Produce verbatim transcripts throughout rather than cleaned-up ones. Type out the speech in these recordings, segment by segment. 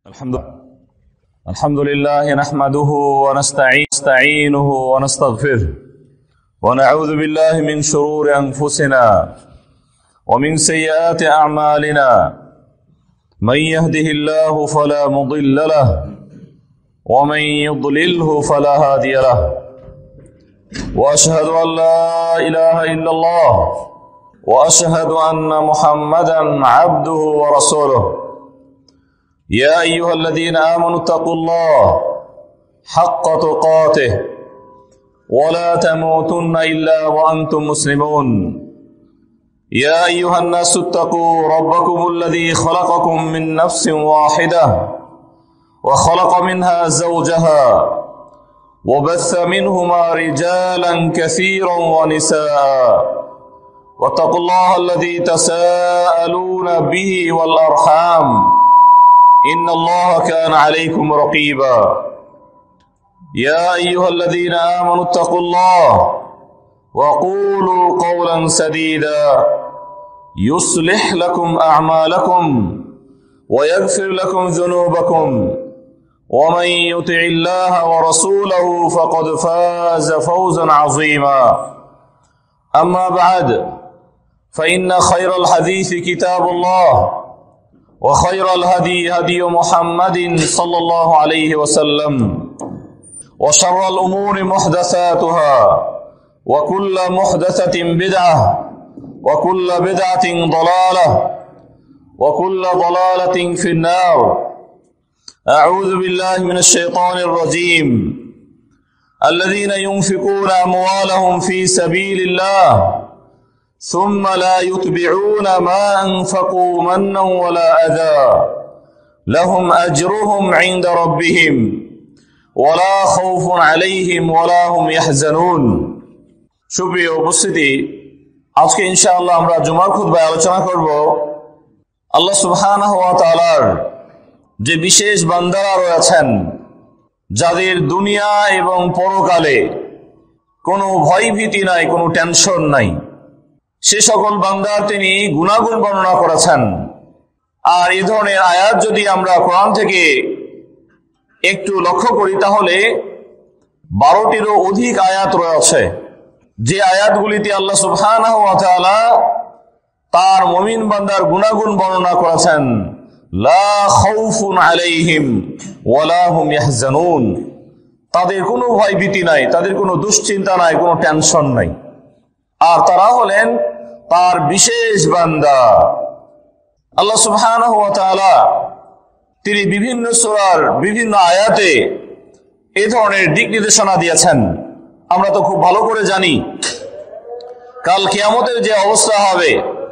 الحمد لله نحمده ونستعينه ونستغفره ونعوذ بالله من شرور أنفسنا ومن سيئات أعمالنا من يهده الله فلا مضل له ومن يضلله فلا هادي له وأشهد أن لا إله إلا الله وأشهد أن محمدا عبده ورسوله يا أيها الذين آمنوا اتقوا الله حق تقاته ولا تموتن إلا وأنتم مسلمون يا أيها الناس اتقوا ربكم الذي خلقكم من نفس واحدة وخلق منها زوجها وبث منهما رجالا كثيرا ونساء واتقوا الله الذي تساءلون به والأرحام إن الله كان عليكم رقيبا يا أيها الذين آمنوا اتقوا الله وقولوا قولا سديدا يصلح لكم أعمالكم ويغفر لكم ذنوبكم ومن يطع الله ورسوله فقد فاز فوزا عظيما أما بعد فإن خير الحديث كتاب الله وخير الهدي هدي محمد صلى الله عليه وسلم وشر الأمور محدثاتها وكل محدثة بدعة وكل بدعة ضلالة وكل ضلالة في النار أعوذ بالله من الشيطان الرجيم الذين ينفقون أموالهم في سبيل الله ثم لا يتبعون ما أنفقوا منا ولا أذى لهم أجرهم عند ربهم ولا خوف عليهم ولا هم يحزنون সুপ্রিয় উপস্থিতি, আজকে ইনশাআল্লাহ আমরা জুমার খুতবায় আলোচনা করব আল্লাহ সুবহানাহু ওয়া তাআলার যে বিশেষ বান্দারা রয়েছেন যাদের দুনিয়া এবং পরকালে কোনো ভয় ভীতি নাই, কোনো টেনশন নাই, সে সকল বান্দার তিনি গুণাগুণ বর্ণনা করেছেন। আর এই ধরনের আয়াত যদি আমরা কোরআন থেকে একটু লক্ষ্য করি তাহলে বারোটিরও অধিক আয়াত রয়েছে, যে আয়াতগুলিতে আল্লাহ সুবহানাহু ওয়া তাআলা তার মুমিন বান্দার গুণাগুণ বর্ণনা করেছেন। লা খাউফুন আলাইহিম ওয়ালা হুম ইয়াহজানুন, তাদের কোনো ভয় ভীতি নাই, তাদের কোনো দুশ্চিন্তা নাই, কোনো টেনশন নাই। আর তারা হলেন তার বিশেষ বান্দা। আল্লাহ সুবহানাহু ওয়া তাআলা তিনি বিভিন্ন সূরার বিভিন্ন আয়াতে এই ধরনের দিক নির্দেশনা দিয়েছেন। আমরা তো খুব ভালো করে জানি কাল কিয়ামতের যে অবস্থা হবে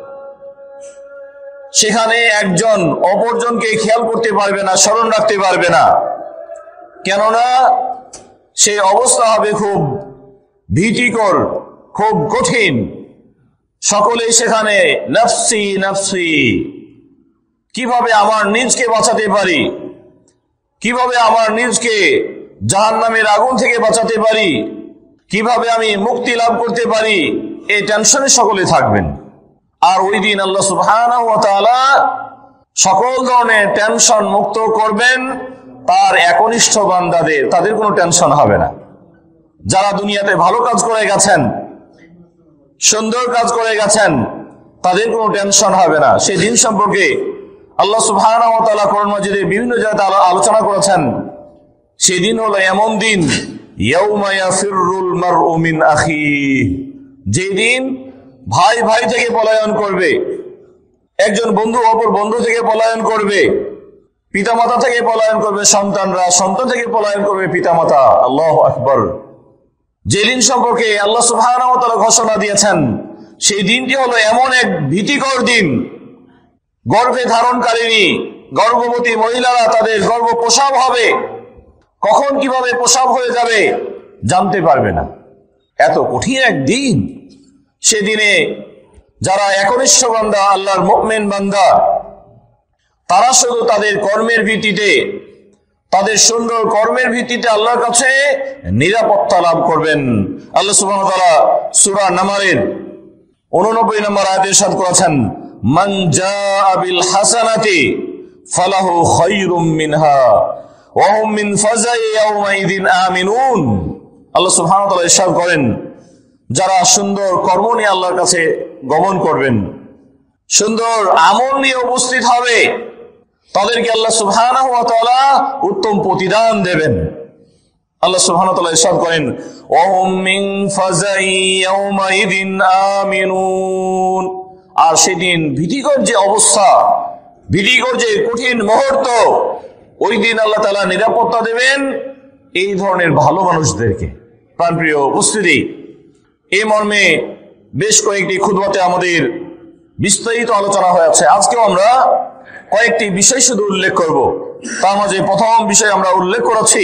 সেখানে একজন অপরজনকে খেয়াল করতে পারবে না, স্মরণ রাখতে পারবে না, কেননা সেই অবস্থা হবে খুব ভীতিকর, খুব কঠিন। সকলেই সেখানে নফসি নফসি, কিভাবে আমার নিজকে বাঁচাতে পারি, কিভাবে আমার নিজকে জাহান্নামের আগুন থেকে বাঁচাতে পারি, কিভাবে আমি মুক্তি লাভ করতে পারি, এই টেনশনে সকলে থাকবেন। আর ওই দিন আল্লাহ সুবহানাহু ওয়া তাআলা সকল ধরনের টেনশন মুক্ত করবেন তার একনিষ্ঠ বান্দাদের, তাদের কোনো টেনশন হবে না। যারা দুনিয়াতে ভালো কাজ করে গেছেন, সুন্দর কাজ করে গেছেন, তাদের কোনো টেনশন হবে না। সেই দিন সম্পর্কে আল্লাহ সুবহানাহু ওয়া তাআলা কোরআন মাজিদে বিভিন্ন জায়গায় আলোচনা করেছেন। সেই দিন হলো এমন দিন, ইয়াউমা ইয়াফিরুল মারউ মিন আখিহি, যে দিন ভাই ভাই থেকে পলায়ন করবে, একজন বন্ধু অপর বন্ধু থেকে পলায়ন করবে, পিতামাতা থেকে পলায়ন করবে সন্তানরা, সন্তান থেকে পলায়ন করবে পিতামাতা। আল্লাহু আকবার। যেদিন সম্পর্কে আল্লাহ সুবহানাহু ওয়া তাআলা ঘোষণা দিয়েছেন, সেই দিনটি হলো এমন এক ভীতিকর দিন, গর্ভে ধারণকারিণী গর্ভবতী মহিলারা তাদের গর্ভ প্রসব হবে, কখন কিভাবে প্রসব হয়ে যাবে জানতে পারবে না। এত কঠিন এক দিন। সেদিনে যারা একনিষ্ঠ বান্দা, আল্লাহর মুমিন বান্দা, তারা শুধু তাদের কর্মের ভিত্তিতে, তাদের সুন্দর কর্মের ভিত্তিতে আল্লাহর কাছে নিরাপত্তা লাভ করবেন। আল্লাহ সুবহানাহু ওয়া তাআলা সূরা নামারের উননব্বই নম্বর আয়াতে ইরশাদ করেছেন, মান জাআ বিল হাসানাতি ফালাহু খায়রুম মিনহা ওয়া হুম মিন ফাজাই ইয়াউমাইযিন আমিনুন। আল্লাহ সুবহানাহু ওয়া তাআলা ইরশাদ করেন, যারা সুন্দর কর্ম নিয়ে আল্লাহর কাছে গমন করবেন, সুন্দর আমল নিয়ে উপস্থিত হবে, তাদেরকে আল্লাহ সুবহানাহু ওয়া তাআলা উত্তম প্রতিদান দেবেন। আল্লাহ সুবহানাহু ওয়া তাআলা ইরশাদ করেন, ওয়া হুম মিন ফাজাই ইয়াউমাইযিন আমিনুন। আর সেদিন ভীতিকর যে অবস্থা, ভীতিকর যে কঠিন মুহূর্ত, ওই দিন আল্লাহ তাআলা নিরাপত্তা দেবেন এই ধরনের ভালো মানুষদেরকে। প্রাণপ্রিয় উপস্থিতি, এই মর্মে বেশ কয়েকটি খুতবাতে আমাদের বিস্তারিত আলোচনা হয়েছে। আজকেও আমরা কয়েকটি বিষয় শুধু উল্লেখ করব। তার মাঝে প্রথম বিষয় আমরা উল্লেখ করেছি,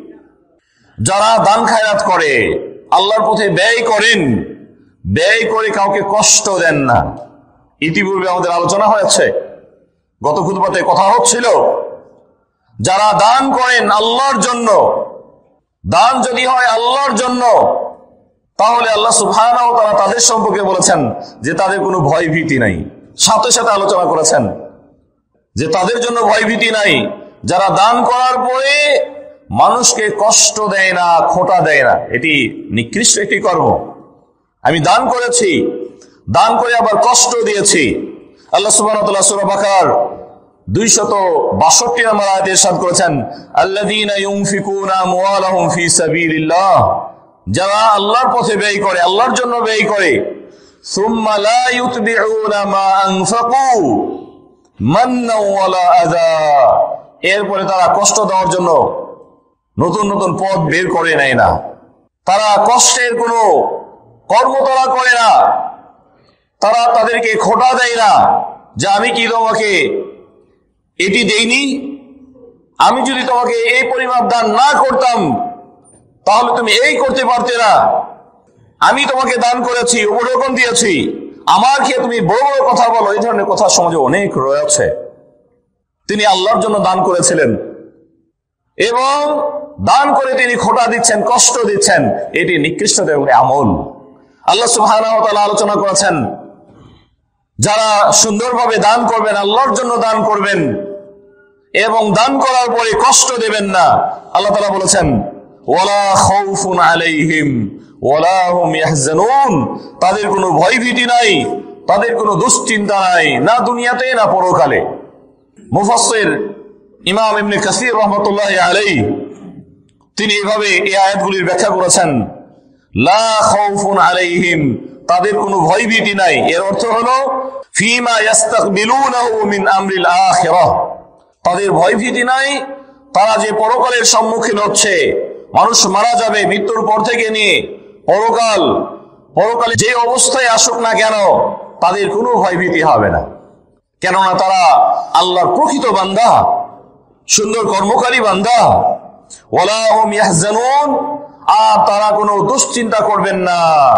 যারা দান খায়রাত করে, আল্লাহর পথে ব্যয় করেন, ব্যয় করে কাউকে কষ্ট দেন না। ইতিপূর্বে আমাদের আলোচনা হয়েছে, গত খুতবাতে কথা হচ্ছিল, যারা দান করেন আল্লাহর জন্য, দান যদি হয় আল্লাহর জন্য, তাহলে আল্লাহ সুবহানাহু ওয়া তাআলা তাদের সম্পর্কে বলেছেন যে তাদের কোনো ভয় ভীতি নাই। সাথে সাথে আলোচনা করেছেন যে তাদের জন্য ভয় ভীতি নাই, যারা দান করার পরে মানুষকে কষ্ট দেয় না, খোঁটা দেয় না। এটি নিকৃষ্ট একটি কর্ম। আমি দান করেছি, দান করে আবার কষ্ট দিয়েছি। আল্লাহ সুবহানাহু ওয়া তাআলা সূরা বাকারার দুইশত বাষট্টি নম্বর আয়াতে ইরশাদ করেছেন, আল্লাযীনা ইউনফিকুনা আমওয়ালাহুম ফি সাবিলিল্লাহ, যারা আল্লাহর পথে ব্যয় করে, আল্লাহর জন্য ব্যয় করে, সুম্মা লা ইউতবিউনা মা আনফাকু মান্না ওয়ালা আযা, এরপরে তারা কষ্ট দেওয়ার জন্য নতুন নতুন পথ বের করে নেয় না, তারা কষ্টের কোনো কর্ম তারা করে না, তারা তাদেরকে খোঁটা দেয় না যে আমি কি তোমাকে এটি দেইনি, আমি যদি তোমাকে এই পরিমাপ দান না করতাম তাহলে তুমি এই করতে পারতে না, আমি তোমাকে দান করেছি, উপঢৌকন দিয়েছি, আমার খেয়ে তুমি বড় বড় কথা বলো। এই ধরনের কথা সমাজে অনেক রয়েছে। তিনি আল্লাহর জন্য দান করেছিলেন এবং দান করে তিনি খোঁটা দিচ্ছেন, কষ্ট দিচ্ছেন, এটি নিকৃষ্ট আমল। আল্লাহ সুবহানাহু ওয়া তাআলা আলোচনা করেছেন, যারা সুন্দরভাবে দান করবেন, আল্লাহর জন্য দান করবেন এবং দান করার পরে কষ্ট দেবেন না। আল্লাহ তাআলা বলেছেন, ওয়ালা খাউফুন আলাইহিম ওয়ালা হুম ইয়াহজানুন, তাদের কোনো ভয় ভীতি নাই, তাদের কোনো দুশ্চিন্তা নাই, না দুনিয়াতে না পরকালে। মুফাসসির ইমাম ইবনে কাসির রাহমাতুল্লাহি আলাইহি তিনি এভাবে এই আয়াতগুলির ব্যাখ্যা করেছেন, লা খাউফুন আলাইহিম, তাদের কোনো ভয় ভীতি নাই। এর অর্থ হলো ফিমা ইয়াস্তাকবিলুনাহু মিন আমরিল আখিরাহ, তাদের ভয় ভীতি নাই, তারা যে পরকালের সম্মুখীন হচ্ছে, মানুষ মারা যাবে, মৃত্যুর পর থেকে নিয়ে পরকাল, পরকালে যে অবস্থায় আসুক না কেন তাদের কোনো ভয় ভীতি হবে না, কেননা তারা আল্লাহর প্রকৃত বান্দা, সুন্দর কর্মকারী বান্দা। ওয়ালা হুম ইয়াহজানুন, আর তারা কোনো দুশ্চিন্তা করবেন না।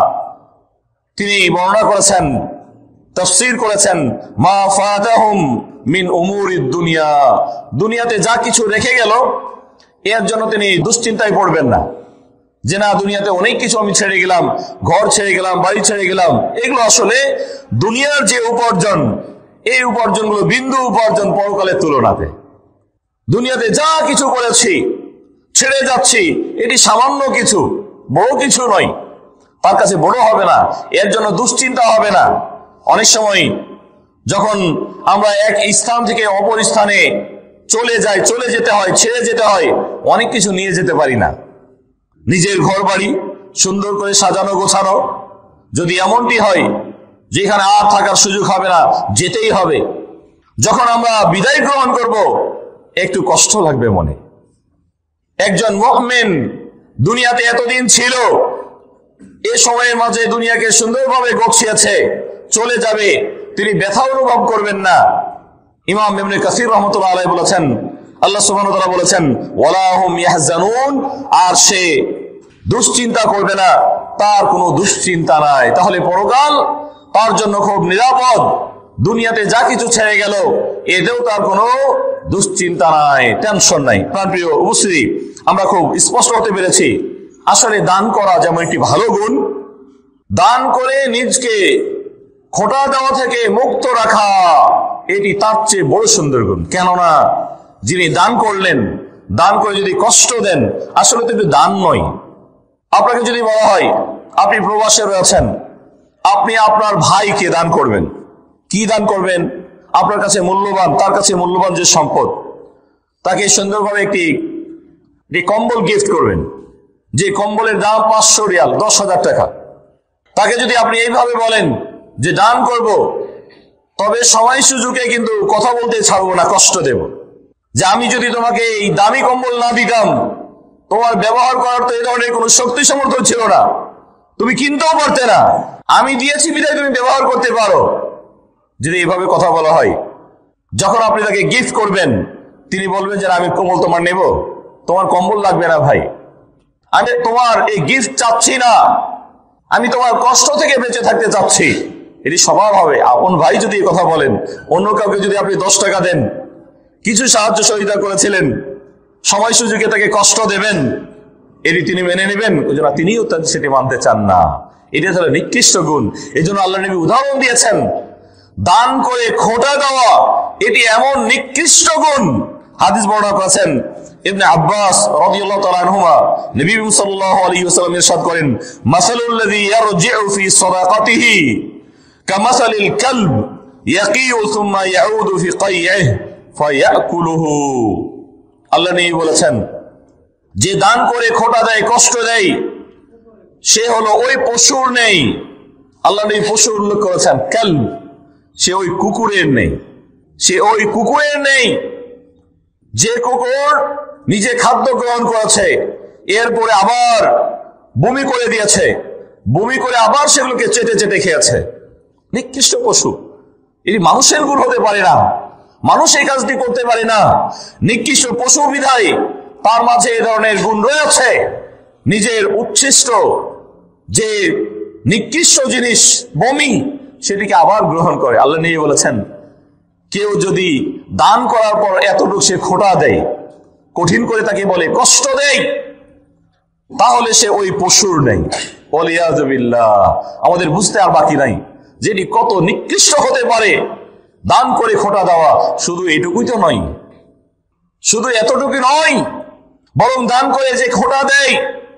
তিনি বর্ণনা করেছেন, তাফসীর করেছেন, মা ফাতাহুম মিন উমুরিদ দুনিয়া, দুনিয়াতে যা কিছু রেখে গেল এর জন্য তিনি দুশ্চিন্তায় পড়বেন না যে না দুনিয়াতে অনেক কিছু আমি ছেড়ে গেলাম, ঘর ছেড়ে গেলাম, বাড়ি ছেড়ে গেলাম। এগুলো আসলে দুনিয়ার যে উপার্জন, এই উপার্জনগুলো বিন্দু উপার্জন পরকালের তুলনাতে। দুনিয়াতে যা কিছু করেছি, ছেড়ে যাচ্ছি, এটি সামান্য কিছু, বড় কিছু নয়, তার কাছে বড় হবে না, এর জন্য দুশ্চিন্তা হবে না। অনেক সময় যখন আমরা এক স্থান থেকে অপর স্থানে চলে যাই, চলে যেতে হয়, ছেড়ে যেতে হয়, অনেক কিছু নিয়ে যেতে পারি না। নিজের ঘর বাড়ি সুন্দর করে সাজানো গোছানো, যদি এমনটি হয় যেখানে আর থাকার সুযোগ হবে না, যেতেই হবে, যখন আমরা বিদায় গ্রহণ করব একটু কষ্ট লাগবে মনে। একজন মুমিন দুনিয়াতে এতদিন ছিল, এ সময়ের মাঝে দুনিয়াকে সুন্দরভাবে গছিয়েছে, চলে যাবে, তিনি ব্যথা অনুভব করবেন না। ইমাম ইবনে কাসির রাহমাতুল্লাহ আলাইহি বলেছেন, আল্লাহ সুবহানাহু ওয়া তাআলা বলেছেন, ওয়ালা হুম ইয়াহজানুন, আর সে দুশ্চিন্তা করবে না, তার কোনো দুশ্চিন্তা নাই। তাহলে পরকাল তার জন্য খুব নিরাপদ। দুনিয়াতে যা কিছু ছেড়ে গেল এতেও তার কোনো দুশ্চিন্তা নাই, টেনশন নাই। প্রিয় উপস্থিতি, আমরা খুব স্পষ্ট হতে পেরেছি, আসলে দান করা যেমন একটি ভালো গুণ, দান করে নিজকে খোঁটা দেওয়া থেকে মুক্ত রাখা এটি তার চেয়ে বড় সুন্দর গুণ। কেননা যিনি দান করলেন, দান করে যদি কষ্ট দেন, আসলে তো একটু দান নয়। আপনাকে যদি বলা হয় আপনি প্রবাসে রয়েছেন, আপনি আপনার ভাইকে দান করবেন, কি দান করবেন? আপনার কাছে মূল্যবান, তার কাছে মূল্যবান যে সম্পদ, তাকে সুন্দরভাবে একটি কম্বল গিফট করবেন, যে কম্বলের দাম পাঁচশো রিয়াল, দশ হাজার টাকা। তাকে যদি আপনি এইভাবে বলেন যে দান করব, তবে সময় সুযোগে কিন্তু কথা বলতে ছাড়বো না, কষ্ট দেব, যে আমি যদি তোমাকে এই দামি কম্বল না দিতাম, তোমার ব্যবহার করার তো এই ধরনের কোনো শক্তি সামর্থ্য ছিল না, তুমি কিনতেও পারতে না, আমি দিয়েছি বিধায় তুমি ব্যবহার করতে পারো। যদি এইভাবে কথা বলা হয়, যখন আপনি তাকে গিফট করবেন, তিনি বলবেন যে আমি কম্বল তোমার নেব, তোমার কম্বল লাগবে না ভাই, আমি তোমার এই গিফট চাচ্ছি না, আমি তোমার কষ্ট থেকে বেঁচে থাকতে চাচ্ছি। এটি স্বভাব হবে। আপন ভাই যদি এই কথা বলেন, অন্য কাউকে যদি আপনি দশ টাকা দেন, কিছু সাহায্য সহযোগিতা করেছিলেন, সময় সুযোগে তাকে কষ্ট দেবেন, এটি তিনি মেনে নেবেন? ওই জন্য তিনিও সেটি মানতে চান না। এটা হলো নিকৃষ্ট গুণ। এই জন্য আল্লাহ নবী উদাহরণ দিয়েছেন, দান করে খোঁটা দেওয়া এটি এমন নিকৃষ্ট গুণ। হাদিস বর্ণনা করেছেন ইবনে আব্বাস রাদিয়াল্লাহু তাআলা আনহুমা, নবী সাল্লাল্লাহু আলাইহি ওয়াসাল্লাম ইরশাদ করেন, মাসালুল্লাযী ইয়ারজিউ ফি সাদাকাতিহি কামাসালিল কালব ইয়াকিউ সুম্মা ইয়াউদু ফি কাইয়িহি ফায়াকুলুহু। আল্লাহ নবী বলেছেন, যে দান করে খোঁটা দেয়, কষ্ট দেয়, সে হলো ওই পশুর নেই। আল্লাহ নবী পশুর উল্লেখ করেছেন, কালব, সে ওই কুকুরের নেই, সে ওই কুকুরের নেই যে কুকুর নিজে খাদ্য গ্রহণ করেছে, এরপরে আবার বমি করে দিয়েছে, বমি করে আবার সেগুলোকে চেটে চেটে খেয়েছে। নিকৃষ্ট পশু। এটি মানুষের গুণ হতে পারে না, মানুষ এই কাজটি করতে পারে না। নিকৃষ্ট পশু বিধায় তার মাঝে এ ধরনের গুণ রয়েছে, নিজের উচ্ছিষ্ট যে নিকৃষ্ট জিনিস বমি, সেটিকে আবার গ্রহণ করে। আল্লাহ নিয়ে বলেছেন, কেউ যদি দান করার পর এতটুকু সে খোঁটা দেয়, কঠিন করে তাকে বলে, কষ্ট দেয়, তাহলে সে ওই পশুর নেই। ওয়ালিয়াযু বিল্লাহ। আমাদের বুঝতে আর বাকি নাই যেটি কত নিকৃষ্ট হতে পারে। দান করে খোঁটা দেওয়া শুধু এটুকুই তো নয়, শুধু এতটুকু নয়, বরং দান করে যে খোঁটা দেয়,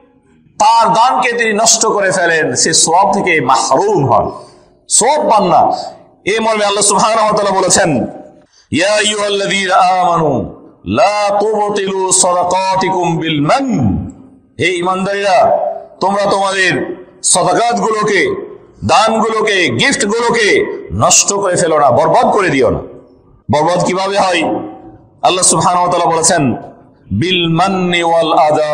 তার দানকে তিনি নষ্ট করে ফেলেন, সে সওয়াব থেকে মাহরুম হন, সওয়াব পান না। এই মর্মে আল্লাহ সুবহানাহু ওয়া তাআলা বলেছেন, ইয়া আইয়ুহাল্লাযীনা আমানু লা তুবতিলু সাদাকাতিকুম বিল মান। হে ঈমানদারীরা, তোমরা তোমাদের সাদাকাত গুলোকে, দানগুলোকে, গিফট গুলোকে নষ্ট করে ফেলো না, বরবাদ করে দিও না। বরবাদ কিভাবে হয়? আল্লাহ সুবহানাহু ওয়া তাআলা বলেছেন, বিল মান্নি ওয়াল আযা,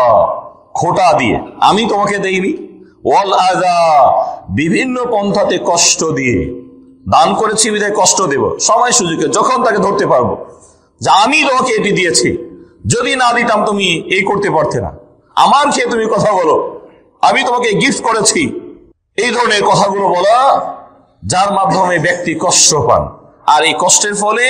খোঁটা দিয়ে, আমি তোমাকে দেইনি, ওয়াল আযা, বিভিন্ন পন্থাতে কষ্ট দিয়ে। দান করেছি বিধায় কষ্ট দেব, সময় সুযোগে যখন তাকে ধরতে পারবো যে আমি তোমাকে এটি দিয়েছি, যদি না দিতাম তুমি এই করতে পারতে না, আমার খেয়ে তুমি কথা বলো, আমি তোমাকে গিফট করেছি, এই ধরনের কথাগুলো বলা, যার মাধ্যমে ব্যক্তি কষ্ট পান, আর এই কষ্টের ফলে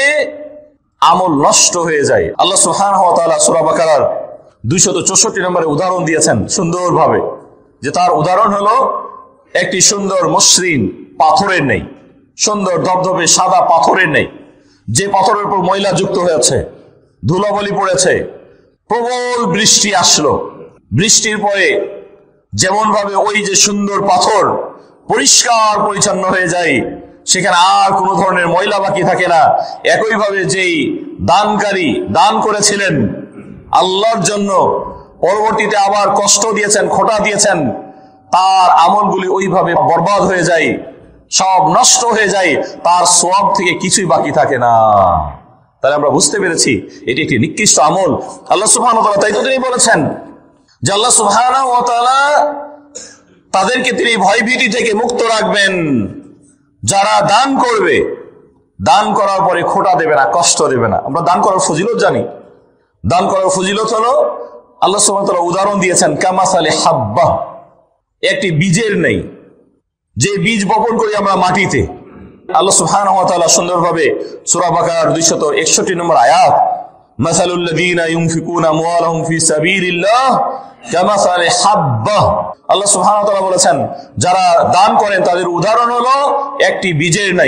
আমল নষ্ট হয়ে যায়। আল্লাহ সুবহানাহু ওয়া তাআলা সূরা বাকারার দুইশত চৌষট্টি নম্বরে উদাহরণ দিয়েছেন সুন্দরভাবে, যে তার উদাহরণ হলো একটি সুন্দর মসৃণ পাথরের নেই, সুন্দর ধবধবে সাদা পাথরের নেই, যে পাথরের উপর ময়লা যুক্ত হয়েছে, ধুলাবালি পড়েছে, প্রবল বৃষ্টি আসলো, বৃষ্টির পরে যেমন ভাবে ওই যে সুন্দর পাথর পরিষ্কার পরিচ্ছন্ন হয়ে যায়, সেখানে আর কোনো ধরনের ময়লা বাকি থাকে না, একইভাবে যেই দানকারী দান করেছিলেন আল্লাহর জন্য, পরবর্তীতে আবার কষ্ট দিয়েছেন, খোঁটা দিয়েছেন, তার আমলগুলি ওইভাবে বরবাদ হয়ে যায়, সব নষ্ট হয়ে যায়, তার সওয়াব থেকে কিছুই বাকি থাকে না। তাহলে আমরা বুঝতে পেরেছি এটি একটি নিকৃষ্ট আমল। আল্লাহ সুবহানাহু ওয়া তাআলা তাই তো তিনি বলেছেন যে আল্লাহ সুবহানাহু ওয়া তাআলা তাদেরকে তিনি ভয়ভীতি থেকে মুক্ত রাখবেন যারা দান করবে, দান করার পরে খোঁটা দেবে না, কষ্ট দেবে না। আমরা দান করার ফজিলত জানি, দান করার ফজিলত হলো আল্লাহ সুবহানাহু ওয়া তাআলা উদাহরণ দিয়েছেন, কামাসালি হাব্বা, একটি বীজের নেই, যে বীজ বপন করি আমরা মাটিতে। আল্লাহ সুবহানাহু ওয়া তাআলা সুন্দরভাবে সূরা বাকারার দুইশত একষট্টি নম্বর আয়াত, মাসালুল লাযীনা ইউনফিকুনা আমওয়ালাহুম ফি সাবিলিল্লাহ কামাসালি হাব্বা, আল্লাহ সুবহানাহু ওয়া তাআলা বলেছেন যারা দান করেন তাদের উদাহরণ হলো একটি বীজের নাই,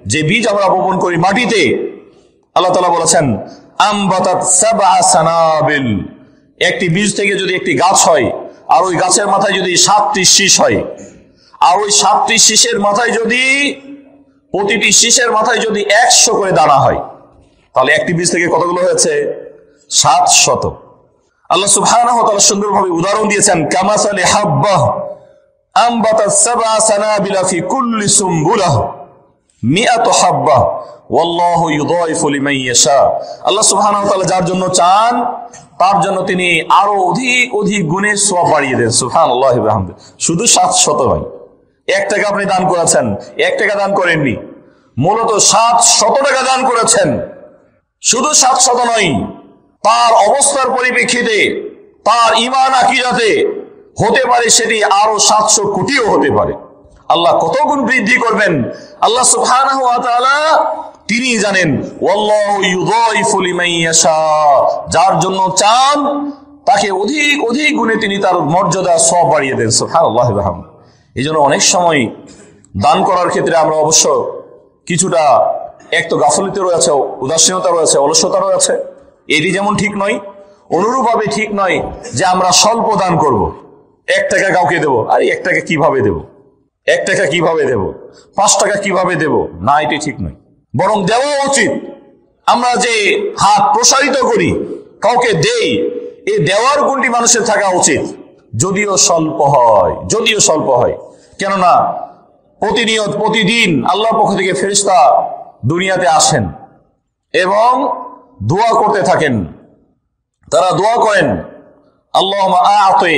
যে বীজ আমরা বপন করি মাটিতে, আল্লাহ তাআলা বলেছেন আমবাতাত সাবআ সানাবিল, একটি বীজ থেকে যদি একটি গাছ হয় আর ওই গাছের মাথায় যদি সাতটি শীষ হয়, আর ওই সাতটি শীষের মাথায় যদি প্রতিটি শীষের মাথায় যদি একশো করে দানা হয়, তাহলে একটি বীজ থেকে কতগুলো হয়েছে? সাত শত। আল্লাহ সুবহানাহু ওয়া তাআলা সুন্দরভাবে উদাহরণ দিয়েছেন কামাসালি হাব্বাহ আমবাতাত সাবআ সানাবিলা ফি কুল্লি সুমবুলাহ মিআতু হাব্বাহ ওয়াল্লাহু ইউযায়িফু লিমান ইয়াশা। আল্লাহ সুবহানাহু ওয়া তাআলা যার জন্য চান তার জন্য তিনি আরো অধিক অধিক গুণে সওয়াব বাড়িয়ে দেন। সুবহানাল্লাহি ওয়া বিহামদিহি। শুধু সাত শত নয়, এক টাকা আপনি দান করেছেন, এক টাকা দান করেননি, মূলত সাত শত টাকা দান করেছেন। শুধু সাত শত নয়, তার অবস্থার পরিপ্রেক্ষিতে তার ঈমান আকীদাতে হতে পারে সেটি আরো সাতশো কোটিও হতে পারে। আল্লাহ কত গুণ বৃদ্ধি করবেন আল্লাহ সুবহানাহু ওয়া তাআলা তিনি জানেন। ওয়াল্লাহু ইউযায়িফু লিমান ইয়াশা, যার জন্য চান তাকে অধিক অধিক গুণে তিনি তার মর্যাদা সওয়াব বাড়িয়ে দেন। সুবহানাল্লাহি ওয়া বিহামদিহি। এই জন্য অনেক সময় দান করার ক্ষেত্রে আমরা অবশ্য কিছুটা এক তো গাফলতি রয়েছে, উদাসীনতা রয়েছে, অলসতা রয়েছে। এটি যেমন ঠিক নয়, অনুরূপভাবে ঠিক নয় যে আমরা স্বল্প দান করব, এক টাকা কাউকে দেব, আর এক টাকা কিভাবে দেব, এক টাকা কিভাবে দেব, পাঁচ টাকা কিভাবে দেব, না এটি ঠিক নয়। বরং দেওয়া উচিত। আমরা যে হাত প্রসারিত করি, কাউকে দেই, এই দেওয়ার গুণটি মানুষের থাকা উচিত, যদিও স্বল্প হয়, যদিও স্বল্প হয়। কেননা প্রতিনিয়ত প্রতিদিন আল্লাহর পক্ষ থেকে ফেরেশতা দুনিয়াতে আসেন এবং দোয়া করতে থাকেন। তারা দোয়া করেন আল্লাহুম্মা আ'তি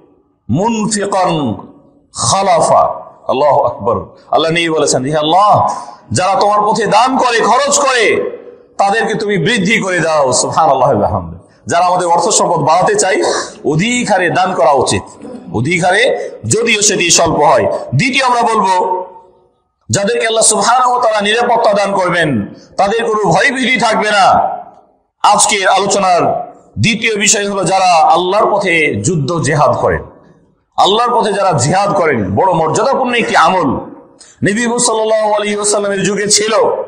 মুনফিকান খালাফা। আল্লাহু আকবার। আল্লাহ নিজে বলেছেন, হে আল্লাহ, যারা তোমার পথে দান করে, খরচ করে, তাদেরকে তুমি বৃদ্ধি করে দাও। সুবহানাল্লাহি ওয়া বিহামদিহি। যারা আমাদের অর্থ সম্পদ বাড়াতে চাই, অধিক হারে দান করা উচিত, অধিক হারে, যদিও সেটি স্বল্প হয়। দ্বিতীয় আমরা বলবো, যাদেরকে আল্লাহ সুবহানাহু ওয়া তাআলা নিরাপত্তা দান করবেন, তাদের কোনো ভয় ভীতি থাকবে না। আজকের আলোচনার দ্বিতীয় বিষয় হলো যারা আল্লাহর পথে যুদ্ধ জিহাদ করেন। আল্লাহর পথে যারা জিহাদ করেন বড় মর্যাদাপূর্ণ একটি আমল। নবী সাল্লাল্লাহু আলাইহি ওয়াসাল্লামের যুগে ছিল,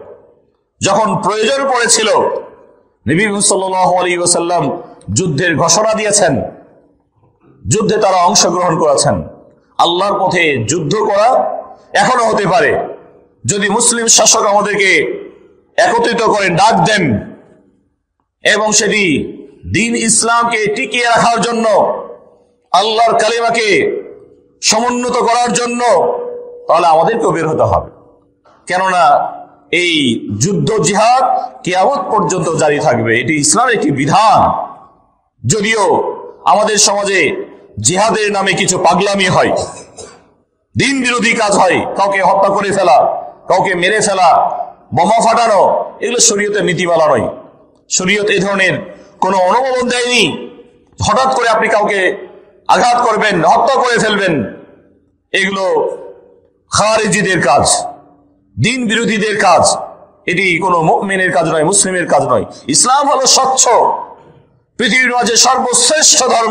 যখন প্রয়োজন পড়েছিল, নবী সাল্লাল্লাহু আলাইহি ওয়াসাল্লাম যুদ্ধের ঘোষণা দিয়েছেন, যুদ্ধে তারা অংশগ্রহণ করেছেন। আল্লাহর পথে যুদ্ধ করা এখনো হতে পারে যদি মুসলিম শাসক আমাদেরকে একত্রিত করেন, ডাক দেন, এবং সেটি দ্বীন ইসলামকে টিকিয়ে রাখার জন্য, আল্লাহর কালিমাকে সমুন্নত করার জন্য, তাহলে আমাদেরকেও বের হতে হবে। কেননা এই যুদ্ধ জিহাদ কিয়ামত পর্যন্ত জারি থাকবে, এটি ইসলামের একটি বিধান। যদিও আমাদের সমাজে জিহাদের নামে কিছু পাগলামি হয়, দিন বিরোধী কাজ হয়, কাউকে হত্যা করে ফেলা, কাউকে মেরে ফেলা, বোমা ফাটানো, এগুলো শরীয়তের নীতিমালা নয়। শরীয়ত এই ধরনের কোনো অনুমোদন দেয়নি। হঠাৎ করে আপনি কাউকে আঘাত করবেন, হত্যা করে ফেলবেন, এগুলো খারিজিদের কাজ, দিন বিরোধীদের কাজ। এটি কোনো মুমিনের কাজ নয়, মুসলিমের কাজ নয়। ইসলাম হলো স্বচ্ছ, পৃথিবীর মাঝে সর্বশ্রেষ্ঠ ধর্ম।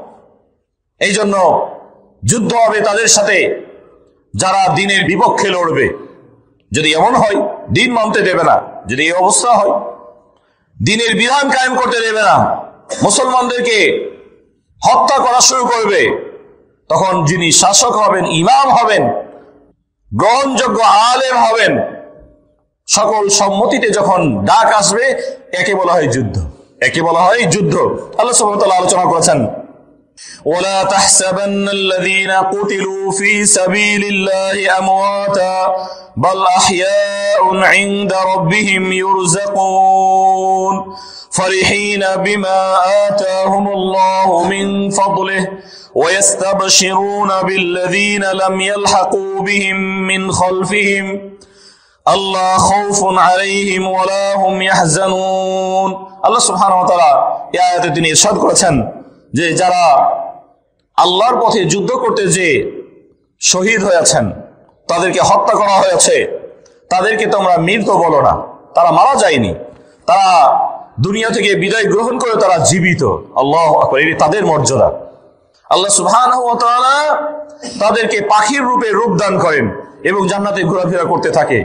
এই জন্য যুদ্ধ হবে তাদের সাথে যারা দ্বীনের বিপক্ষে লড়বে। যদি এমন হয় দ্বীন মানতে দেবে না, যদি এই অবস্থা হয় দ্বীনের বিধান কায়েম করতে দেবে না, মুসলমানদেরকে হত্যা করা শুরু করবে, তখন যিনি শাসক হবেন, ইমাম হবেন, গ্রহণযোগ্য আলেম হবেন, সকল সম্মতিতে যখন ডাক আসবে, একে বলা হয় যুদ্ধ, একে বলা হয় যুদ্ধ। আল্লাহ সুবহানাহু ওয়া তাআলা আলোচনা করেছেন, ولا تحسبن الذين قتلوا في سبيل الله أمواتا بل أحياء عند ربهم يرزقون فرحين بما آتاهم الله من فضله ويستبشرون بالذين لم يلحقوا بهم من خلفهم ألا خوف عليهم ولا هم يحزنون। আল্লাহ সুবহানাহু ওয়া তাআলা এই আয়াতে তিনি ইরশাদ করেছেন যে যারা আল্লাহর পথে যুদ্ধ করতে যে শহীদ হয়েছেন, তাদেরকে হত্যা করা হয়েছে, তাদেরকে তোমরা মৃত বলো না, তারা মারা যায়নি, তারা দুনিয়া থেকে বিদায় গ্রহণ করে তারা জীবিত। আল্লাহু আকবার, এটি তাদের মর্যাদা। আল্লাহ সুবহানাহু ওয়া তাআলা তাদেরকে পাখির রূপে রূপ দান করেন এবং জান্নাতে ঘোরাফেরা করতে থাকে।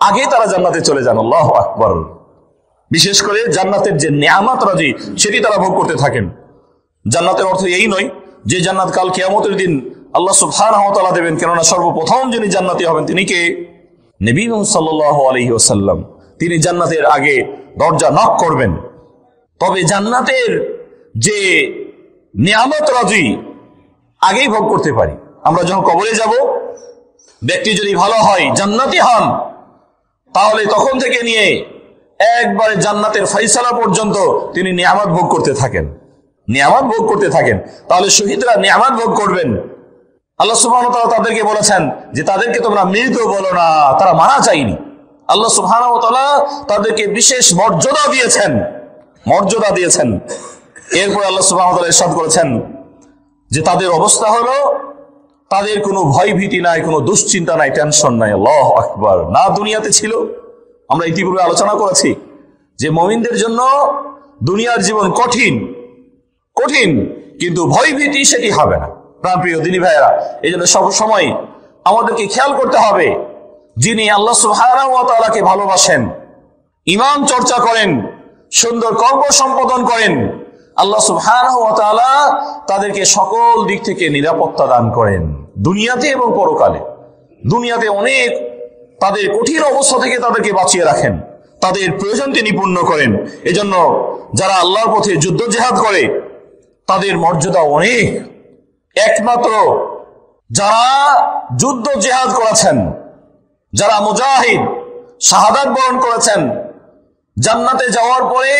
আগে তারা জান্নাতে চলে যান। আল্লাহু আকবার। বিশেষ করে জান্নাতের যে নিয়ামত রাজি সেটি তারা ভোগ করতে থাকেন। জান্নাতের অর্থ এই নয় যে জান্নাত কাল কিয়ামতের দিন আল্লাহ সুবহানাহু ওয়া তাআলা দেবেন, কেননা সর্বপ্রথম যিনি জান্নাতি হবেন তিনি কে? নবী সাল্লাল্লাহু আলাইহি ওয়াসাল্লাম। তিনি জান্নাতের আগে দরজা নক করবেন। তবে জান্নাতের যে নিয়ামত রাজি আগেই ভোগ করতে পারি। আমরা যখন কবরে যাব, ব্যক্তি যদি ভালো হয়, জান্নাতি হন, তাহলে তখন থেকে নিয়ে একবারে জান্নাতের ফয়সালা পর্যন্ত তিনি নিয়ামত ভোগ করতে থাকেন, নিয়ামত ভোগ করতে থাকেন। তাহলে শহীদরা নিয়ামত ভোগ করবেন। আল্লাহ সুবহানাহু ওয়া তাআলা তাদেরকে বলেছেন যে তাদেরকে তোমরা মৃত বলো না, তারা মারা যায়নি। আল্লাহ সুবহানাহু ওয়া তাআলা তাদেরকে বিশেষ মর্যাদা দিয়েছেন, মর্যাদা দিয়েছেন। এরপর আল্লাহ সুবহানাহু ওয়া তাআলা ইরশাদ করেছেন যে তাদের অবস্থা হলো তাদের কোনো ভয় ভীতি নাই, কোনো দুশ্চিন্তা নাই, টেনশন নাই। আল্লাহু আকবার। না দুনিয়াতে ছিল, আমরা ইতিপূর্বে আলোচনা করেছি যে মুমিনদের জন্য দুনিয়ার জীবন কঠিন কঠিন কিন্তু ভয় ভীতি সেটি হবে না। প্রাণপ্রিয় দিনী ভাইয়েরা, এই জন্য সব সময় আমাদেরকে খেয়াল করতে হবে, যিনি আল্লাহ সুবহানাহু ওয়া তাআলাকে ভালোবাসেন, ঈমান চর্চা করেন, সুন্দর কর্ম সম্পাদন করেন, আল্লাহ সুবহানাহু ওয়া তাআলা তাদেরকে সকল দিক থেকে নিরাপত্তা দান করেন, দুনিয়াতে এবং পরকালে। দুনিয়াতে অনেক তাদের কঠিন অবস্থা থেকে তাদেরকে বাঁচিয়ে রাখেন, তাদের প্রয়োজন তিনি পূর্ণ করেন। এজন্য যারা আল্লাহর পথে যুদ্ধ জিহাদ করে তাদের মর্যাদা অনেক। একমাত্র যারা যুদ্ধ জিহাদ করেছেন, যারা মুজাহিদ শাহাদাত বরণ করেছেন, জান্নাতে যাওয়ার পরে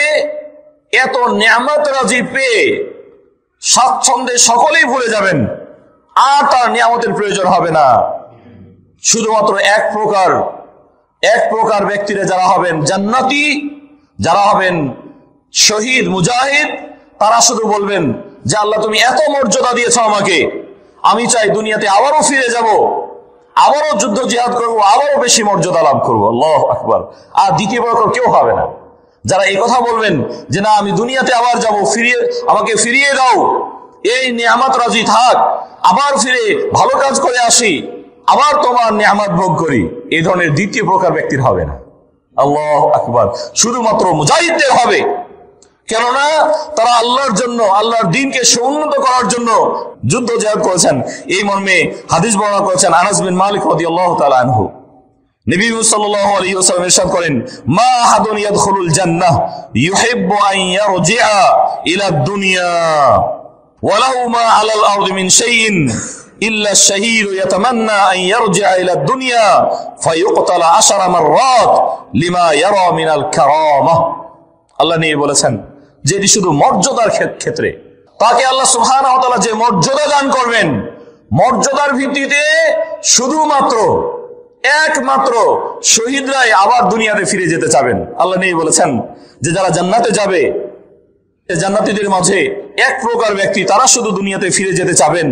এত নিয়ামত রাজি পেয়ে স্বাচ্ছন্দ্যে সকলেই ভুলে যাবেন, আর তার নিয়ামতের প্রয়োজন হবে না। শুধুমাত্র এক প্রকার এক প্রকার ব্যক্তিরা যারা হবেন জান্নাতি, যারা হবেন শহীদ মুজাহিদ, তারা শুধু বলবেন যে আল্লাহ তুমি এত মর্যাদা দিয়েছ আমাকে, আমি চাই দুনিয়াতে আবারও ফিরে যাব, আবারও যুদ্ধ জিহাদ করবো, আবারও বেশি মর্যাদা লাভ করবো। আল্লাহু আকবার। আর দ্বিতীয় প্রকার কেউ হবে না যারা এই কথা বলবেন যে না আমি দুনিয়াতে আবার যাব, ফিরিয়ে আমাকে ফিরিয়ে দাও, এই নিয়ামত রাজি থাক, আবার ফিরে ভালো কাজ করে আসি, আবার তোমার নিয়ামত ভোগ করি। এই ধরনের দ্বিতীয় প্রকার ব্যক্তির হবে না। আল্লাহু আকবার। শুধুমাত্র মুজাহিদদের হবে, কেননা তারা আল্লাহর জন্য, আল্লাহর দ্বীনকে সমুন্নত করার জন্য যুদ্ধ জিহাদ করেছেন। এই মর্মে হাদিস বর্ণনা করেছেন আনাস বিন মালিক রাদিয়াল্লাহু তাআলা আনহু। নবী সাল্লাল্লাহু আলাইহি ওয়াসাল্লাম ইরশাদ করেন, মা আহাদুন ইয়াদখুলুল জান্নাহ ইউহিব্বু আন ইয়ারজিআ ইলা দুনিয়া ওয়া লাহু মা আলাল আরদি মিন শাইইন ইল্লা আশ-শাহীদু ইয়াতামান্না আন ইয়ারজিআ ইলা দুনিয়া ফায়ুকতালা আশারা মাররাত লিমা ইয়ারা মিনাল কারামাহ। আল্লাহ নিয়ে বলেছেন যে এটি শুধু মর্যাদার ক্ষেত্রে, তাকে আল্লাহ সুবহানাহু ওয়া তাআলা যে মর্যাদা দান করবেন, মর্যাদার ভিত্তিতে শুধুমাত্র একমাত্র শহীদরাই আবার দুনিয়াতে ফিরে যেতে চাবেন। আল্লাহ নিয়ে বলেছেন যে যারা জান্নাতে যাবে, জান্নাতীদের মাঝে এক প্রকার ব্যক্তি, তারা শুধু দুনিয়াতে ফিরে যেতে চাবেন।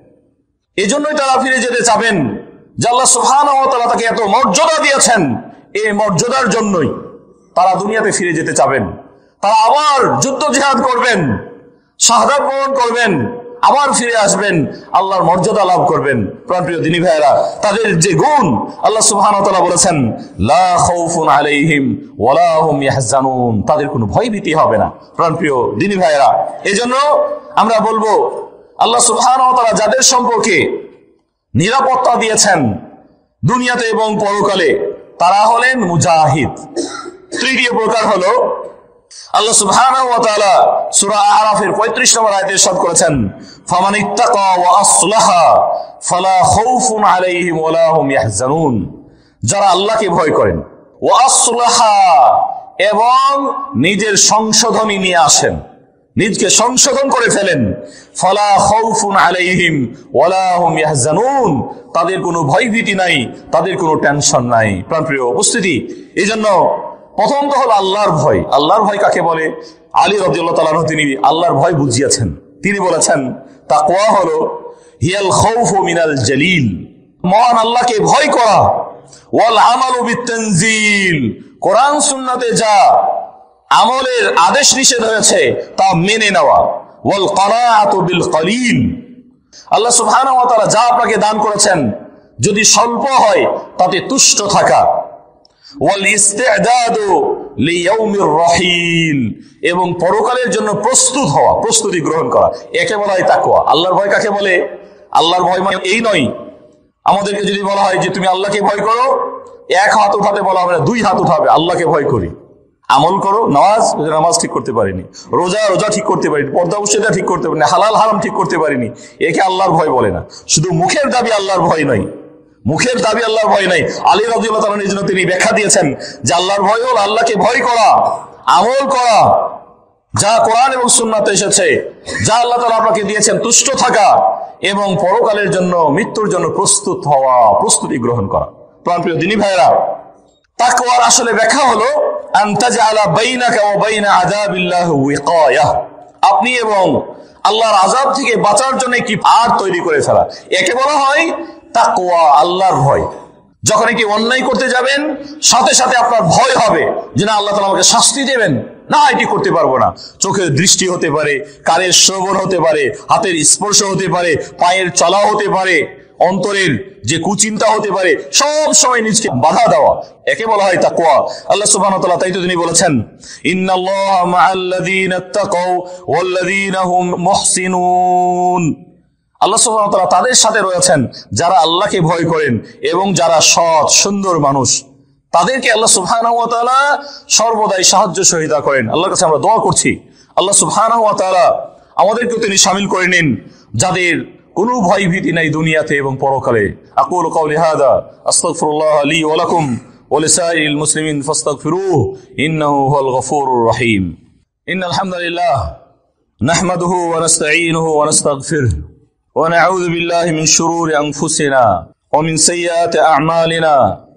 এই জন্যই তারা ফিরে যেতে চাবেন যে আল্লাহ সুবহানাহু ওয়া তাআলা তাকে এত মর্যাদা দিয়েছেন, এই মর্যাদার জন্যই তারা দুনিয়াতে ফিরে যেতে চাবেন। তারা আবার যুদ্ধ জিহাদ করবেন, শাহাদাত বরণ করবেন, আবার ফিরে আসবেন, আল্লাহর মর্যাদা লাভ করবেন। প্রাণপ্রিয় দিনী ভাইয়েরা, তাদের যে গুণ আল্লাহ সুবহানাহু ওয়া তাআলা বলেছেন লা খাউফুন আলাইহিম ওয়া লা হুম ইয়াহজানুন, তাদের কোনো ভয় ভীতি হবে না। প্রাণপ্রিয় দিনী ভাইয়েরা, এজন্য আমরা বলবো আল্লাহ সুবহানাহু ওয়া তাআলা যাদের সম্পর্কে নিরাপত্তা দিয়েছেন দুনিয়াতে এবং পরকালে, তারা হলেন মুজাহিদ। তৃতীয় প্রকার হলো আল্লাহ সুবহানাহু ওয়া তাআলা সূরা আরাফের পঁয়ত্রিশ নম্বর আয়াতে ইরশাদ করেছেন, ফামান ইত্তাকা ওয়া আসলাহা ফালা খাউফুন আলাইহিম ওয়া লা হুম ইয়াহজানুন, যারা আল্লাহকে ভয় করেন, ওয়া আসলাহা এবং নিজের সংশোধনী নিয়ে আসেন, নিজকে সংশোধন করে ফেলেন, ফালা খাউফুন আলাইহিম ওয়া লা হুম ইয়াহজানুন, তাদের কোনো ভয় ভীতি নাই, তাদের কোনো টেনশন নাই। প্রাণপ্রিয় উপস্থিতি, এইজন্য প্রথম তো হলো আল্লাহর ভয়। আল্লাহর ভয় কাকে বলে? আলী রাদিয়াল্লাহু তাআলা তিনি আল্লাহর ভয় বুঝিয়েছেন। তিনি বলেছেন তাকওয়া হলো হিয়াল খাউফু মিনাল জালিল, মহান আল্লাহকে ভয় করা, ওয়াল আমালু বিত-তানজিল, কোরআন সুন্নাতে যা আমলের আদেশ নিষেধ হয়েছে তা মেনে নেওয়া, ওয়াল কানাআতু বিল কলিল, আল্লাহ সুবহানাহু ওয়া তাআলা যা আপনাকে দান করেছেন যদি স্বল্প হয় তাতে তুষ্ট থাকা, ওয়াল ইস্তিদাদু লিয়াউমির রাহিল, এবং পরকালের জন্য প্রস্তুত হওয়া, প্রস্তুতি গ্রহণ করা, একে বলা হয় তাকওয়া। আল্লাহর ভয় কাকে বলে? আল্লাহর ভয় মানে এই নয়, আমাদেরকে যদি বলা হয় যে তুমি আল্লাহকে ভয় করো, এক হাত উঠাতে বলা হবে না, দুই হাত উঠাবে, আল্লাহকে ভয় করি। আমল করো, নামাজ নামাজ ঠিক করতে পারিনি, রোজা রোজা ঠিক করতে পারিনি, পর্দা উচ্ছেদা ঠিক করতে পারিনি, হালাল হারাম ঠিক করতে পারিনি, একে আল্লাহর ভয় বলে না। শুধু মুখের দাবি আল্লাহর ভয় নয়, মুখের দাবি আল্লাহর ভয় নাই। আলী রাদিয়াল্লাহু তাআলা এর জন্য তিনি ব্যাখ্যা দিয়েছেন যে আল্লাহর ভয় হল আল্লাহকে ভয় করা, আমল করা, যা কোরআন এবং সুন্নাতে এসেছে, যা আল্লাহ তাআলা আপনাকে দিয়েছেন তুষ্ট থাকা, এবং পরকালের জন্য, মৃত্যুর জন্য প্রস্তুত হওয়া, প্রস্তুতি গ্রহণ করা। প্রাণপ্রিয় দিনী ভাইরা, তাকওয়ার আসলে ব্যাখ্যা হলো আন তাজআলা বাইনাকা ওয়া বাইনা আযাবিল্লাহি ওয়িকায়া, আপনি এবং আল্লাহর আযাব থেকে বাঁচার জন্য কি আর তৈরি করে ফেলা, একে বলা হয় তাকওয়া, আল্লাহর ভয়। যখন কি অন্যায় করতে যাবেন, সাথে সাথে আপনার ভয় হবে যে না, আল্লাহ তাআলা আমাকে শাস্তি দেবেন, না এটি করতে পারবো না। চোখের দৃষ্টি হতে পারে, কানের শ্রবণ হতে পারে, হাতের স্পর্শ হতে পারে, পায়ের চলা হতে পারে, অন্তরের যে কুচিন্তা হতে পারে, সব সময় নিজকে বাধা দেওয়া, একে বলা হয় তাকওয়া। আল্লাহ সুবহানাহু ওয়া তাআলা তাই তো তিনি বলেছেন, ইন্নাল্লাহা মা'আল্লাযীনা ইত্তাকাউ ওয়াল্লাযীনা হুম মুহসিনুন, আল্লাহ সুবহানাহু ওয়া তাআলা তাদের সাথে রয়েছেন যারা আল্লাহকে ভয় করেন এবং যারা সৎ সুন্দর মানুষ, তাদেরকে আল্লাহ সুবহানাহু ওয়া তাআলা সর্বদাই সাহায্য সহযোগিতা করেন। আল্লাহর কাছে আমরা দোয়া করছি আল্লাহ সুবহানাহু ওয়া তাআলা আমাদেরকে তিনি শামিল করে নিন যাদের কোনো ভয় ভীতি নাই দুনিয়াতে এবং পরকালে। আকুলু কাওলি হাযা আস্তাগফিরুল্লাহ লি ওয়া লাকুম ওয়া লিসাইরিল মুসলিমিন ফাস্তাগফিরুহু ইন্নাহু হুয়াল গফুরুর রহিম। ইন্নাল হামদালিল্লাহ নাহমাদুহু ওয়া নাস্তাঈনুহু ওয়া নাস্তাগফিরুহু ওয়া নাউযু বিল্লাহি মিন শুরুরি আনফুসিনা ওয়া মিন সাইয়্যাতি আ'মালিনা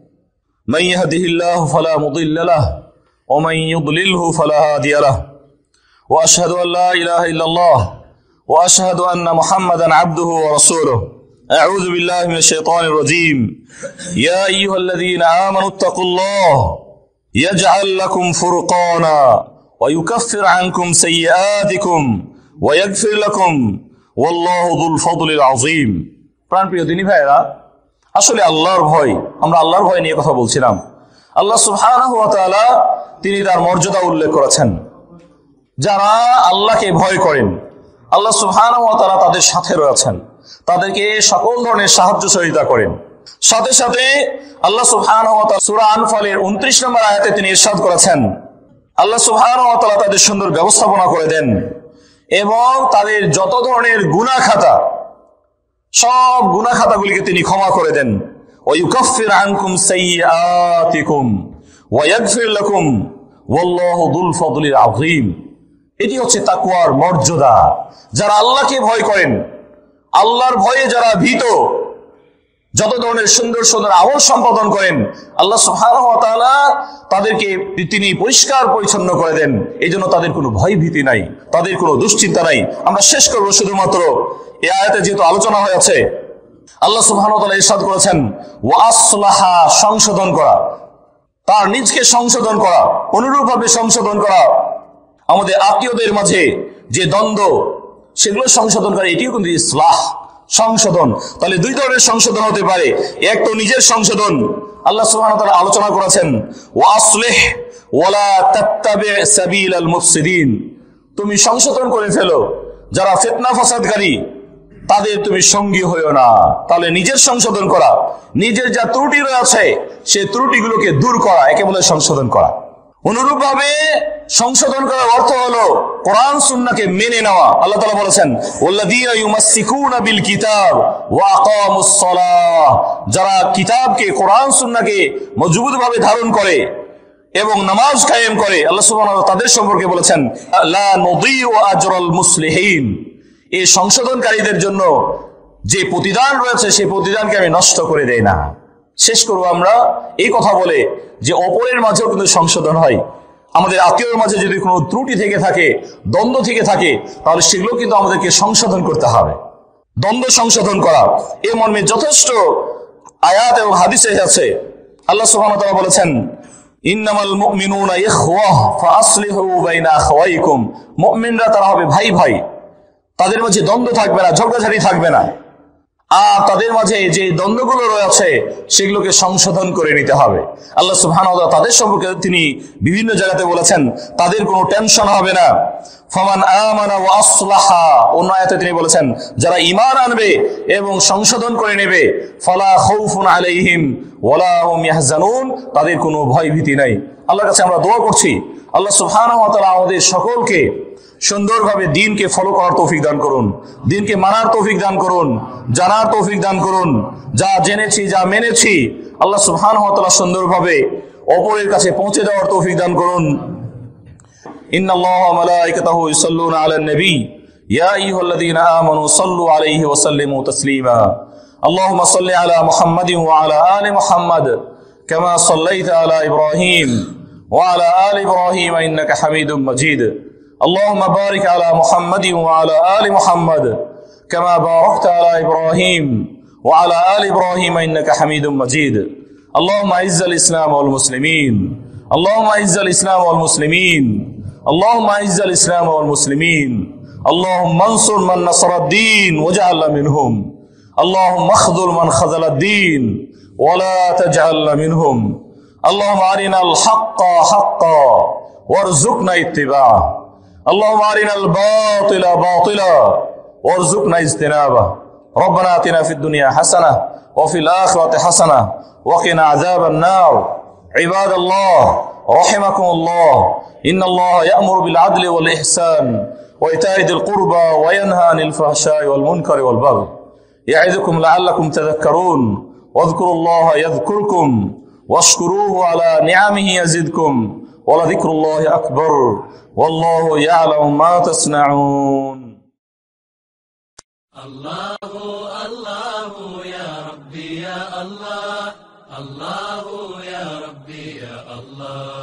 মান ইয়াহদিহিল্লাহু ফালা মুদিল্লা লাহু ওয়া মান ইউদ্লিলহু ফালা হাদিয়া লাহু ওয়া আশহাদু আন লা ইলাহা ইল্লাল্লাহ وأشهد أن محمدا عبده ورسوله أعوذ بالله من الشيطان الرجيم يا أيها الذين آمنوا اتقوا الله يجعل لكم فرقانا ويكفر عنكم سيئاتكم ويغفر لكم والله ذو الفضل العظيم। প্রাণপ্রিয় দিনী ভাইরা, আসলে আল্লাহর ভয়, আমরা আল্লাহর ভয় নিয়ে কথা বলছিলাম। আল্লাহ সুবহানাহু ওয়া তাআলা তিনি তার মর্যাদা উল্লেখ করেছেন, যারা আল্লাহকে ভয় করেন আল্লাহ সুবহানাহু ওয়া তাআলা তাদের সাথে রয়েছেন, তাদেরকে সকল ধরনের সাহায্য সহযোগিতা করেন। সাথে সাথে আল্লাহ সুবহানাহু ওয়া তাআলা সূরা আনফালের উনত্রিশ নম্বর আয়াতে তিনি ইরশাদ করেছেন, আল্লাহ সুবহানাহু ওয়া তাআলা তাদের সুন্দর ব্যবস্থাপনা করে দেন এবং তাদের যত ধরনের গুনাহ খাতা, সব গুনাহ খাতাগুলিকে তিনি ক্ষমা করে দেন। ওয়া ইউকাফির আনকুম সাইয়্যাতিকুম ওয়া ইয়াগফির লাকুম ওয়াল্লাহু যুল ফাদলিল আযীম। এটি হচ্ছে তাকওয়ার মর্যাদা। যারা আল্লাহকে ভয় করেন, আল্লাহর ভয়ে যারা ভীত, যত ধরনের সুন্দর সুন্দর আমল সম্পাদন করেন, আল্লাহ সুবহানাহু ওয়া তাআলা তাদেরকে তিনি পরিষ্কার পরিচ্ছন্ন করে দেন। এই জন্য তাদের কোনো ভয় ভীতি নাই, তাদের কোনো দুশ্চিন্তা নাই। আমরা শেষ করব শুধুমাত্র এই আয়াতে যেহেতু আলোচনা হয়ে আছে, আল্লাহ সুবহানাহু ওয়া তাআলা ইরশাদ করেছেন ওয়া আসলাহা, সংশোধন করা, তার নিজকে সংশোধন করা, অনুরূপভাবে সংশোধন করা। আমাদের আত্মীয়দের মাঝে যে দ্বন্দ্ব, সেগুলো সংশোধন করে, এটিও কিন্তু ইসলাহ, সংশোধন। তাহলে দুই ধরনের সংশোধন হতে পারে, এক তো নিজের সংশোধন। আল্লাহ সুবহানাহু ওয়া তাআলা আলোচনা করেছেন ওয়া আসলিহ ওয়ালা তাত্তাবি সাবিলাল মুফসিদিন, তুমি সংশোধন করে ফেলো, যারা ফিতনা ফাসাদকারী তাদের তুমি সঙ্গী হইও না। তাহলে নিজের সংশোধন করা, নিজের যা ত্রুটি রয়েছে সেই ত্রুটিগুলোকে দূর করা, একে বলে সংশোধন করা। অনুরূপভাবে সংশোধন করার অর্থ হলো কোরআন সুন্নাহকে মেনে নেওয়া। আল্লাহ তাআলা বলেছেন ওয়াল্লাযীনা ইউমাসসিকুনা বিল কিতাব ওয়া আকামুস সালাহ, যারা কিতাবকে, কোরআন সুন্নাহকে মজবুতভাবে ধারণ করে এবং নামাজ কায়েম করে, আল্লাহ সুবহানাহু ওয়া তাআলা তাদের সম্পর্কে বলেছেন লা নুযীউ আজরাল মুসলিহিন, এই সংশোধনকারীদের জন্য যে প্রতিদান রয়েছে সেই প্রতিদানকে আমি নষ্ট করে দেই না। শেষ করবো আমরা এই কথা বলে যে অপরের মাঝেও কিন্তু সংশোধন হয়। আমাদের আত্মীয়র মাঝে যদি কোনো ত্রুটি থেকে থাকে, দ্বন্দ্ব থেকে থাকে, তাহলে সেগুলো কিন্তু আমাদেরকে সংশোধন করতে হবে। দ্বন্দ্ব সংশোধন করা, এ মর্মে যথেষ্ট আয়াত এবং হাদিসে আছে। আল্লাহ সুবহানাহু ওয়া তাআলা বলেছেন ইন্নামাল মুমিনুনা ইখওয়াহ ফাআসলিহু বাইনা আখাওয়াইকুম, মুমিনরা তারা হবে ভাই ভাই, তাদের মাঝে দ্বন্দ্ব থাকবে না, ঝগড়াঝাটি থাকবে না। আর তাদের মাঝে যে দ্বন্দ্বগুলো রয়েছে সেগুলোকে সংশোধন করে নিতে হবে। আল্লাহ সুবহানাহু ওয়া তাআলা তাদের সম্পর্কে তিনি বিভিন্ন জায়গাতে বলেছেন তাদের কোনো টেনশন হবে না। ফামান আমানা ওয়া আসলাহা, অন্য আয়াতে তিনি বলেছেন যারা ঈমান আনবে এবং সংশোধন করে নেবে, ফালা খাউফুন আলাইহিম ওয়ালা হুম ইয়াহজানুন, তাদের কোনো ভয় ভীতি নাই। আল্লাহর কাছে আমরা দোয়া করছি আল্লাহ সুবহানাহু ওয়া তাআলা আমাদের সকলকে সুন্দরভাবে দ্বীনকে ফলো করার তৌফিক দান করুন, দ্বীনকে মানার তৌফিক দান করুন, জানার তৌফিক দান করুন। যা জেনেছি যা মেনেছি আল্লাহ সুবহানাহু ওয়া তাআলা সুন্দরভাবে অপরের কাছে পৌঁছে দেওয়ার তৌফিক দান করুন। ইন্নাল্লাহা ওয়া মালাইকাতাহু ইউসাল্লুনা আলান নবী ইয়া আইয়ুহাল্লাযীনা আমানু সাল্লু আলাইহি ওয়া সাল্লিমু তাসলিমা। আল্লাহুম্মা সাল্লি আলা মুহাম্মাদিন ওয়া আলা আলি মুহাম্মাদ কামা সাল্লাইতা আলা ইব্রাহিম ওয়া আলা আলি ইব্রাহিম ইন্নাকা হামিদুম মাজিদ। اللهم بارك على محمد وعلى آل محمد كما باركت على إبراهيم وعلى آل إبراهيم إنك حميد مجيد. اللهم أعز الإسلام والمسلمين، اللهم أعز الإسلام والمسلمين، اللهم أعز الإسلام والمسلمين، اللهم انصر من نصر الدين واجعلنا منهم، اللهم اخذل من خذل الدين ولا تجعلنا منهم، اللهم أرنا الحق حقا وارزقنا اتباعه، اللهم أرنا الباطل باطلا وارزقنا اجتنابه. ربنا آتنا في الدنيا حسنة وفي الآخرة حسنة وقنا عذاب النار. عباد الله رحمكم الله، إن الله يأمر بالعدل والإحسان وإيتاء ذي القربى وينهى عن الفحشاء والمنكر والبغي يعظكم لعلكم تذكرون. واذكروا الله يذكركم واشكروه على نعمه يزدكم ولذكر الله أكبر والله يعلم ما تصنعون. الله الله يا ربي يا الله، الله يا ربي يا الله.